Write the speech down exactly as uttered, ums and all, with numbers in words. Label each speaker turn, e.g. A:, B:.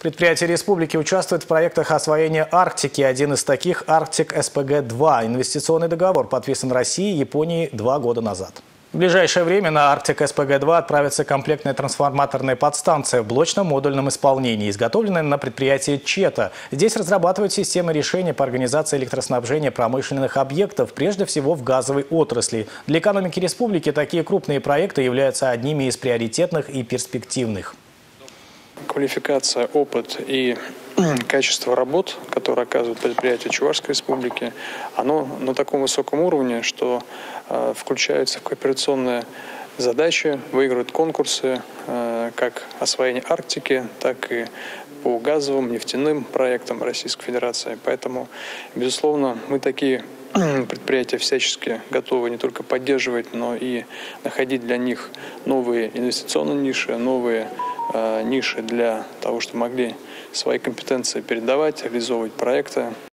A: Предприятия республики участвуют в проектах освоения Арктики. Один из таких – Арктик эс пэ гэ два. Инвестиционный договор подписан Россией и Японией два года назад. В ближайшее время на Арктик эс пэ гэ два отправится комплектная трансформаторная подстанция в блочно-модульном исполнении, изготовленная на предприятии ЧЕТА. Здесь разрабатывают системы решения по организации электроснабжения промышленных объектов, прежде всего в газовой отрасли. Для экономики республики такие крупные проекты являются одними из приоритетных и перспективных.
B: Квалификация, опыт и качество работ, которые оказывают предприятия Чувашской республики, оно на таком высоком уровне, что э, включаются в кооперационные задачи, выигрывают конкурсы, э, как освоение Арктики, так и по газовым, нефтяным проектам Российской Федерации. Поэтому, безусловно, мы такие предприятия всячески готовы не только поддерживать, но и находить для них новые инвестиционные ниши, новые э, ниши для того, чтобы могли свои компетенции передавать, реализовывать проекты.